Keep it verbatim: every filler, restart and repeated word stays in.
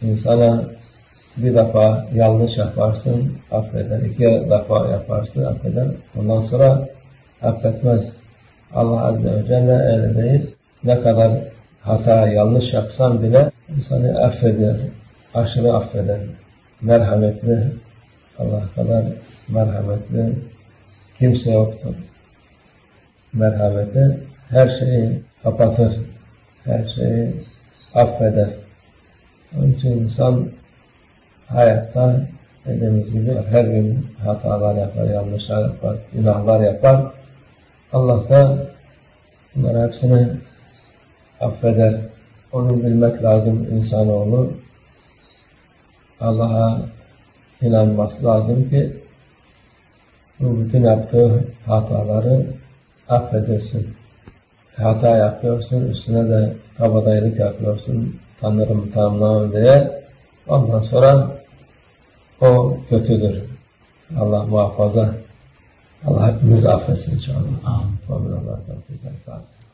insana bir defa yanlış yaparsın, affeder. İki defa yaparsın, affeder. Ondan sonra affetmez. Allah Azze ve Celle öyle değil. Ne kadar hata, yanlış yapsan bile insanı affeder, aşırı affeder. Merhametli, Allah kadar merhametli kimse yoktur. Merhameti her şeyi kapatır, her şeyi affeder. Onun için insan hayatta dediğimiz gibi her gün hatalar yapar, yanlışlar yapar, günahlar yapar. Allah da bunların hepsini affeder. Onu bilmek lazım insanoğlu. Allah'a inanması lazım ki bu bütün yaptığı hataları affedersin. Hata yapıyorsun, üstüne de kabadayılık yapıyorsun, Tanrım tanımlamam diye. Ondan sonra o kötüdür. Allah muhafaza. Allah hepimizi affetsin inşallah. Amin.